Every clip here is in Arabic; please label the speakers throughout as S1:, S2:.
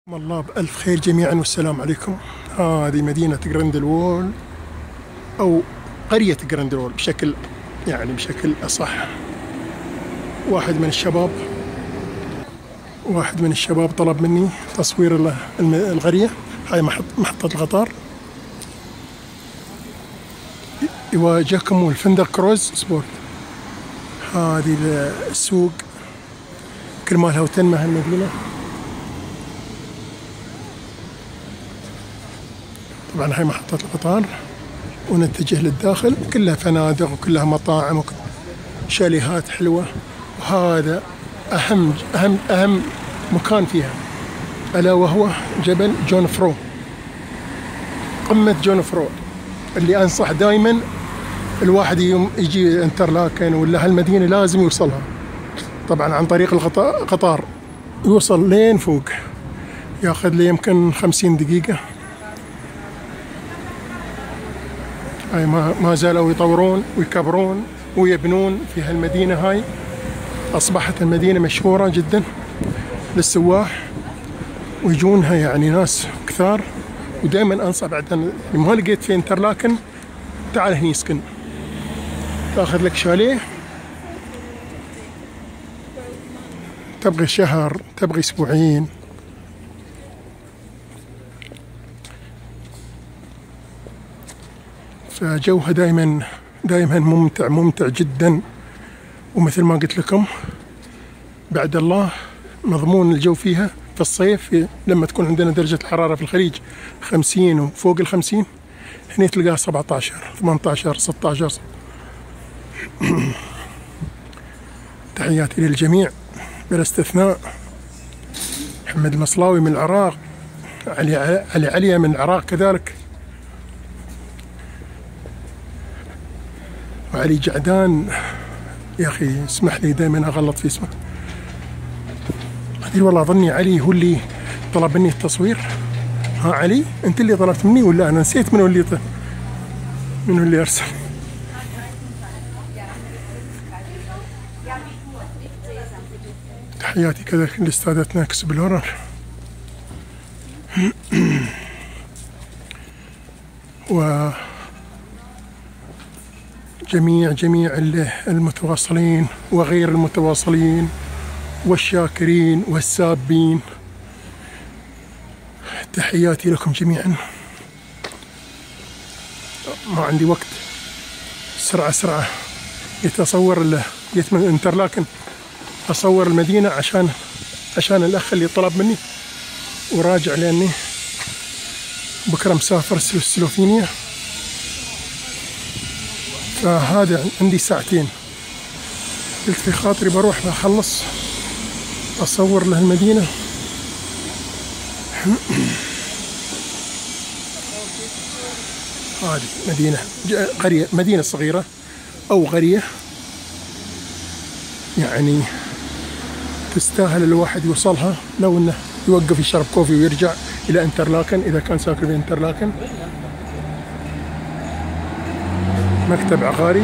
S1: الله بألف خير جميعا والسلام عليكم. هذه مدينة جراندلوول أو قرية جراندلوول بشكل أصح. واحد من الشباب طلب مني تصوير القرية. هاي محطة القطار. يواجهكم الفندق كروز سبورت. هذه السوق كل مالها وتنمى هالمدينة. طبعا هاي محطة القطار ونتجه للداخل، كلها فنادق وكلها مطاعم وشاليهات حلوة. وهذا أهم مكان فيها، ألا وهو جبل جون فرو، قمة جون فرو، اللي أنصح دائما الواحد يوم يجي انترلاكن ولا هالمدينة لازم يوصلها. طبعا عن طريق القطار يوصل لين فوق، ياخذ لي يمكن 50 دقيقة. هاي ما زالوا يطورون ويكبرون ويبنون في هالمدينة. هاي أصبحت المدينة مشهورة جدا للسواح ويجونها يعني ناس كثار. ودائما أنصح بعد ما لقيت في انترلاكن تعال هني اسكن، تاخذ لك شاليه، تبغي شهر تبغي أسبوعين. فجوها دائما ممتع جدا. ومثل ما قلت لكم بعد الله مضمون الجو فيها في الصيف، لما تكون عندنا درجة الحرارة في الخليج 50 وفوق 50، هنا تلقاها 17 18 16. تحياتي للجميع بلا استثناء. محمد المصلاوي من العراق، علي من العراق كذلك، وعلي جعدان. يا أخي اسمح لي دائما أغلط في اسمه. والله أظني علي هو اللي طلب مني التصوير. ها علي، أنت اللي طلبت مني ولا أنا نسيت منو اللي أرسل؟ تحياتي كذلك لأستاذتنا اكسبلورر. و جميع المتواصلين وغير المتواصلين والشاكرين والسابين، تحياتي لكم جميعا. ما عندي وقت، سرعة جيت من انترلاكن أصور المدينة عشان الأخ اللي طلب مني، وراجع لأني بكرة مسافر سلوفينيا. فهذا عندي ساعتين، قلت في خاطري بروح بخلص أصور له المدينة. هذه مدينة صغيرة أو قرية، يعني تستاهل الواحد يوصلها لو إنه يوقف يشرب كوفي ويرجع إلى انترلاكن إذا كان ساكن في انترلاكن. مكتب عقاري.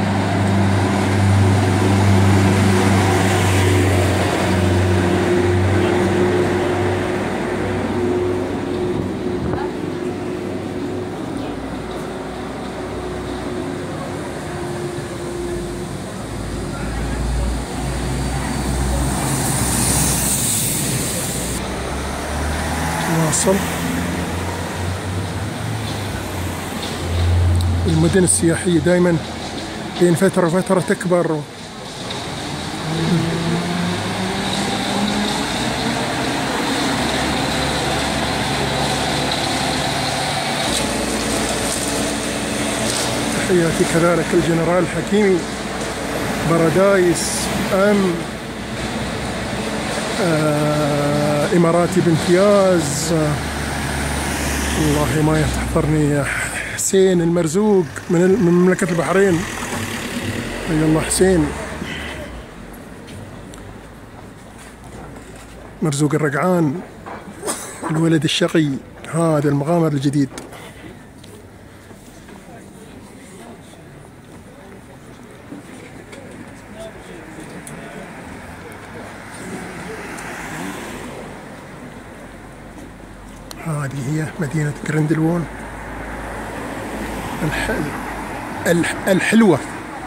S1: واصل. المدن السياحية دائما بين فترة وفترة تكبر. تحياتي كذلك الجنرال حكيمي بارادايس إماراتي بامتياز. والله ما يحضرني يا حسين المرزوق من مملكة البحرين. حي الله حسين مرزوق الرقعان، الولد الشقي. هذا المغامر الجديد. هذه هي مدينة جريندلوول الحلوة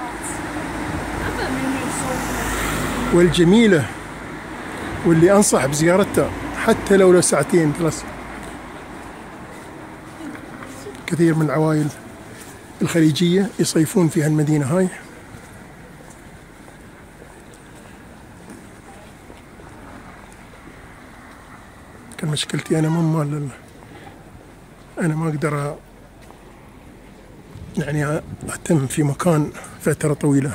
S1: والجميلة، واللي أنصح بزيارتها حتى لو ساعتين 3. كثير من العوائل الخليجية يصيفون في هالمدينة هاي. كان مشكلتي أنا أنا ما أقدر يعني أتم في مكان فترة طويلة،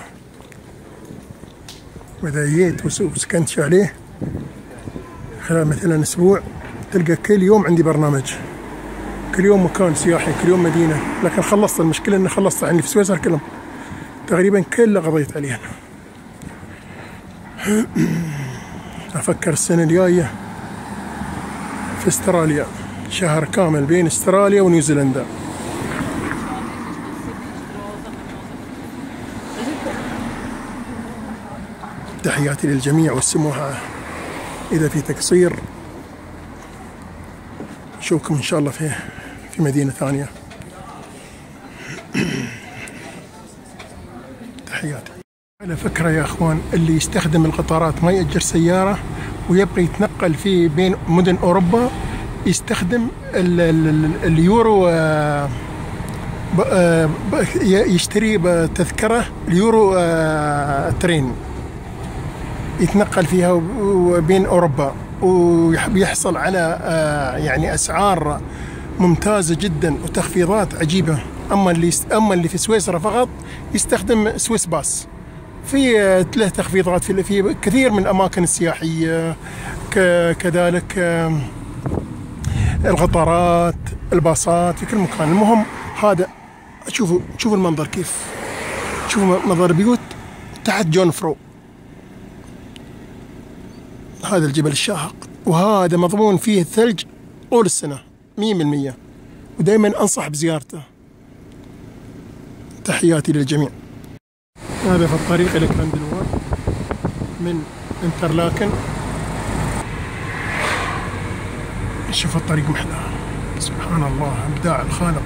S1: وإذا جيت وسكنت عليه خلال مثلا أسبوع تلقى كل يوم عندي برنامج، كل يوم مكان سياحي، كل يوم مدينة. لكن خلصت، المشكلة إني خلصت عندي في سويسرا كلهم تقريبا كله قضيت عليها. أفكر السنة الجاية في استراليا، شهر كامل بين استراليا ونيوزيلندا. تحياتي للجميع والسموحة. إذا في تقصير نشوفكم إن شاء الله في مدينة ثانية. تحياتي. على فكرة يا أخوان، اللي يستخدم القطارات ما يأجر سيارة ويبغى يتنقل في بين مدن أوروبا يستخدم اليورو، يشتري بتذكرة اليورو ترين يتنقل فيها بين أوروبا، ويحصل على يعني أسعار ممتازة جدا وتخفيضات عجيبة. أما اللي في سويسرا فقط يستخدم سويس باس، في له تخفيضات في كثير من الأماكن السياحية، كذلك القطارات، الباصات، في كل مكان. المهم هذا، شوفوا المنظر كيف، شوفوا منظر بيوت تحت جون فرو. هذا الجبل الشاهق، وهذا مضمون فيه الثلج طول السنة 100%، ودائما أنصح بزيارته. تحياتي للجميع. هذا في الطريق إلى جريندلوول من انترلاكن. شوف الطريق محلى، سبحان الله، إبداع الخالق.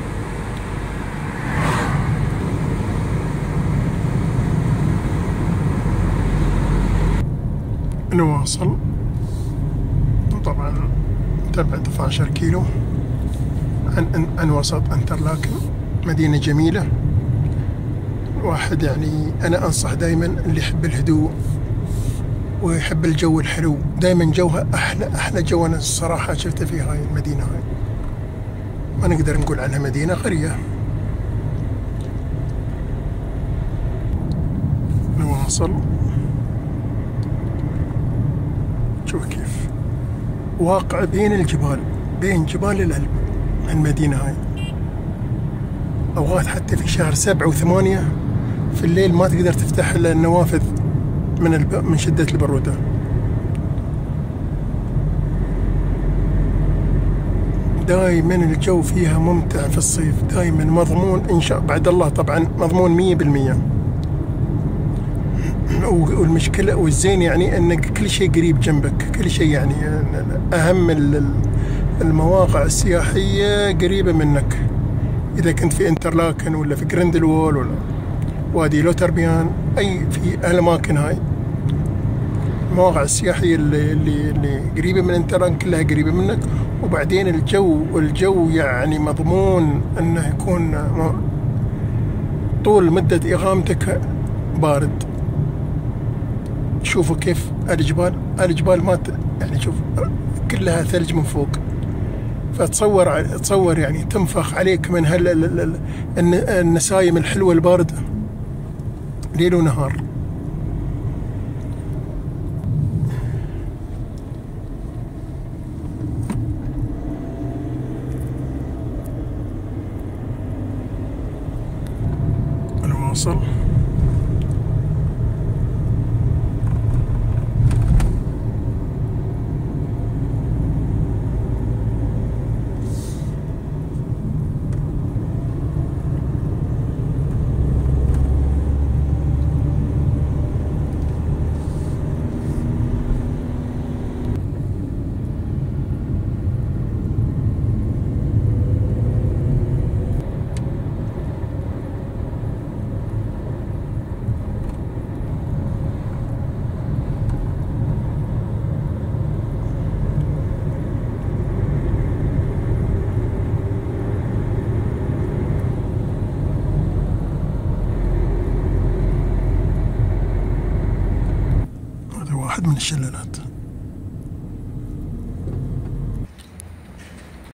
S1: نواصل، طبعا تبعد 12 كيلو عن وسط انترلاكن. مدينة جميلة، واحد يعني أنا أنصح دائما اللي يحب الهدوء ويحب الجو الحلو، دائما جوها أحلى جو. أنا الصراحة شفته في هاي المدينة هاي، ما نقدر نقول عنها مدينة، قرية. نواصل. شوف كيف واقع بين الجبال، بين جبال الألب المدينة هاي. أوقات حتى في شهر 7 و8 في الليل ما تقدر تفتح النوافذ من شدة البرودة. دائما الجو فيها ممتع في الصيف، دائما مضمون إن شاء بعد الله طبعا، مضمون 100%. والمشكلة والزين يعني أنك كل شيء قريب جنبك، كل شيء يعني أهم المواقع السياحية قريبة منك. إذا كنت في انترلاكن ولا في جريندلوول ولا وادي لوتربيان، أي في الأماكن هاي، المواقع السياحية اللي قريبة من انترلاكن كلها قريبة منك. وبعدين الجو يعني مضمون أنه يكون طول مدة إقامتك بارد. شوفوا كيف الجبال ما يعني شوف كلها ثلج من فوق، فتصور يعني تنفخ عليك من النسايم الحلوة الباردة ليل ونهار. نواصل. واحد من الشلالات.